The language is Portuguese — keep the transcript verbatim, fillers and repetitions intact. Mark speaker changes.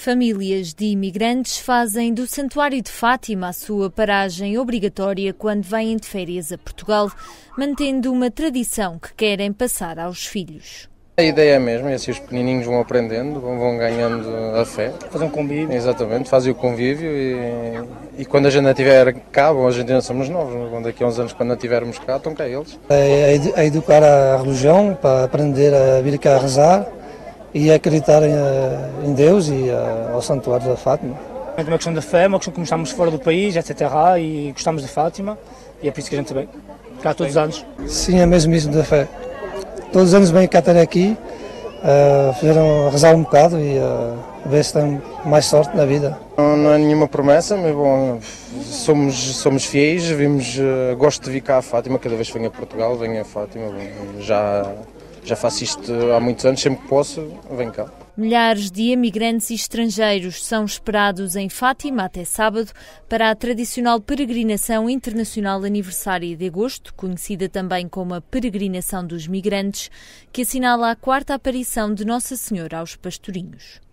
Speaker 1: Famílias de imigrantes fazem do Santuário de Fátima a sua paragem obrigatória quando vêm de férias a Portugal, mantendo uma tradição que querem passar aos filhos.
Speaker 2: A ideia é mesmo, é assim, os pequenininhos vão aprendendo, vão, vão ganhando a fé.
Speaker 3: Fazer um convívio.
Speaker 2: Exatamente, fazem o convívio e, e quando a gente não estiver cá, bom, a gente ainda somos novos, mas daqui a uns anos, quando não estivermos cá, estão cá eles.
Speaker 3: É, é educar a religião, para aprender a vir cá a rezar e a acreditar em, em Deus e ao Santuário da Fátima.
Speaker 4: É uma questão da fé, uma questão que estamos fora do país, etcétera, e gostamos de Fátima, e é por isso que a gente vem cá todos os anos.
Speaker 3: Sim, é mesmo isso da fé. Todos os anos vêm cá até aqui, uh, fizeram rezar um bocado e uh, ver se tem mais sorte na vida.
Speaker 2: Não, não é nenhuma promessa, mas bom, somos, somos fiéis, vimos, uh, gosto de vir cá a Fátima, cada vez que venho a Portugal, venho a Fátima, bom, já, já faço isto há muitos anos, sempre que posso, venho cá.
Speaker 1: Milhares de imigrantes e estrangeiros são esperados em Fátima até sábado para a tradicional peregrinação internacional aniversária de agosto, conhecida também como a Peregrinação dos Migrantes, que assinala a quarta aparição de Nossa Senhora aos pastorinhos.